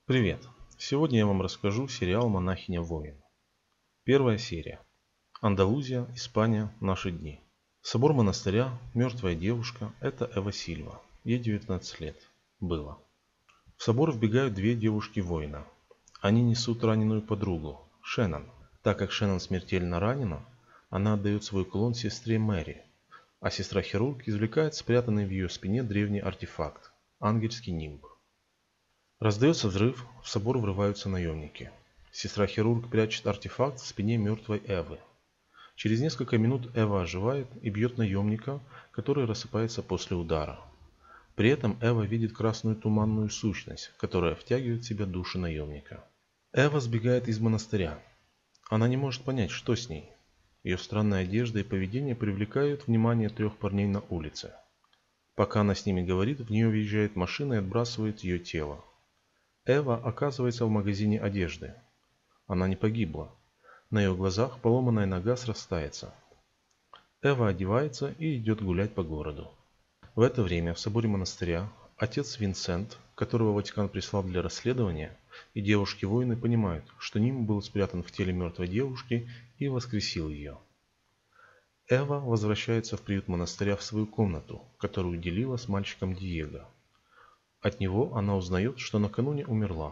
Привет! Сегодня я вам расскажу сериал «Монахиня-воин». Первая серия. Андалузия, Испания, наши дни. Собор монастыря, мертвая девушка – это Эва Сильва. Ей 19 лет. Было. В собор вбегают две девушки-воина. Они несут раненую подругу, Шеннон. Так как Шеннон смертельно ранена, она отдает свой кулон сестре Мэри, а сестра-хирург извлекает спрятанный в ее спине древний артефакт – ангельский нимб. Раздается взрыв, в собор врываются наемники. Сестра-хирург прячет артефакт в спине мертвой Эвы. Через несколько минут Эва оживает и бьет наемника, который рассыпается после удара. При этом Эва видит красную туманную сущность, которая втягивает в себя души наемника. Эва сбегает из монастыря. Она не может понять, что с ней. Ее странная одежда и поведение привлекают внимание трех парней на улице. Пока она с ними говорит, в нее въезжает машина и отбрасывает ее тело. Эва оказывается в магазине одежды. Она не погибла. На ее глазах поломанная нога срастается. Эва одевается и идет гулять по городу. В это время в соборе монастыря отец Винсент, которого Ватикан прислал для расследования, и девушки-воины понимают, что нимб был спрятан в теле мертвой девушки и воскресил ее. Эва возвращается в приют монастыря в свою комнату, которую делила с мальчиком Диего. От него она узнает, что накануне умерла.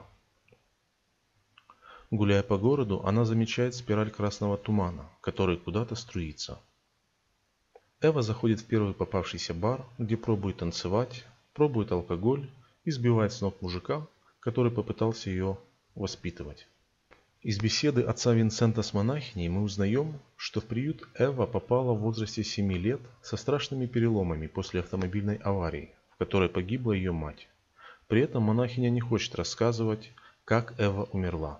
Гуляя по городу, она замечает спираль красного тумана, который куда-то струится. Эва заходит в первый попавшийся бар, где пробует танцевать, пробует алкоголь и сбивает с ног мужика, который попытался ее воспитывать. Из беседы отца Винсента с монахиней мы узнаем, что в приют Эва попала в возрасте 7 лет со страшными переломами после автомобильной аварии, в которой погибла ее мать. При этом монахиня не хочет рассказывать, как Эва умерла.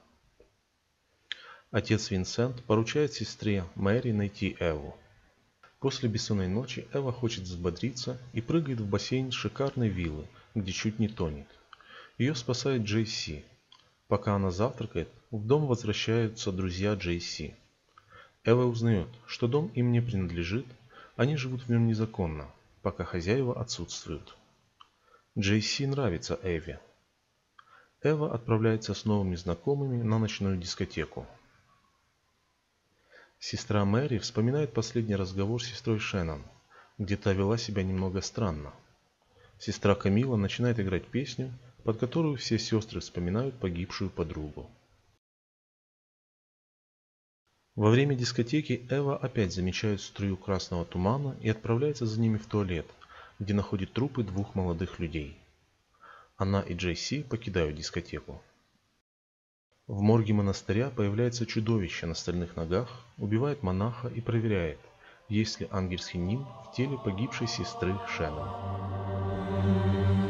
Отец Винсент поручает сестре Мэри найти Эву. После бессонной ночи Эва хочет взбодриться и прыгает в бассейн шикарной виллы, где чуть не тонет. Ее спасает Джейси. Пока она завтракает, в дом возвращаются друзья Джейси. Эва узнает, что дом им не принадлежит, они живут в нем незаконно, пока хозяева отсутствуют. Джейси нравится Эве. Эва отправляется с новыми знакомыми на ночную дискотеку. Сестра Мэри вспоминает последний разговор с сестрой Шеннон, где та вела себя немного странно. Сестра Камила начинает играть песню, под которую все сестры вспоминают погибшую подругу. Во время дискотеки Эва опять замечает струю красного тумана и отправляется за ними в туалет, где находит трупы двух молодых людей. Она и Джейси покидают дискотеку. В морге монастыря появляется чудовище на стальных ногах, убивает монаха и проверяет, есть ли ангельский нимб в теле погибшей сестры Шеннон.